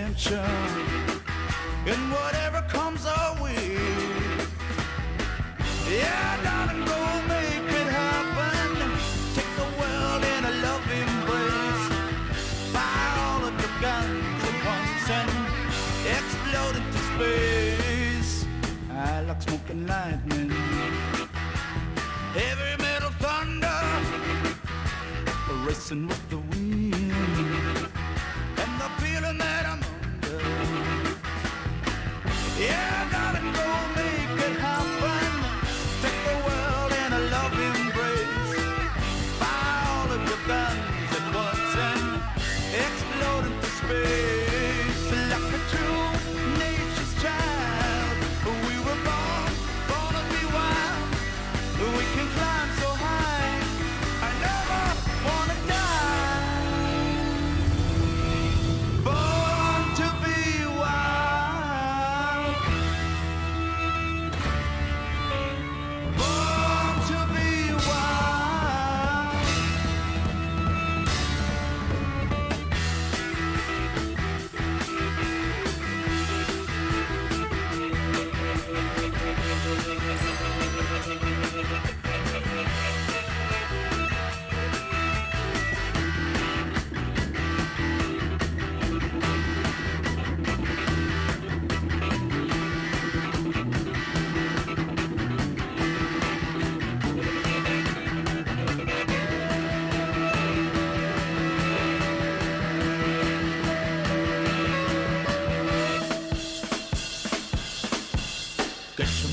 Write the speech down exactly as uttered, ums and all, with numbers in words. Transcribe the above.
adventure in whatever comes our way. Yeah, darling, go make it happen. Take the world in a love embrace. Fire all of your guns at once and explode into space. I like smoke and lightning, heavy metal thunder, racing with the wind, and the feeling that I'm under. Yeah, darling, go make it happen. Take the world in a love embrace. Fire all of your guns at once and explode into space. Like a true nature's child, we were born, born to be wild. We can climb so high, I never wanna die. Born to be wild. Born to be wild. Get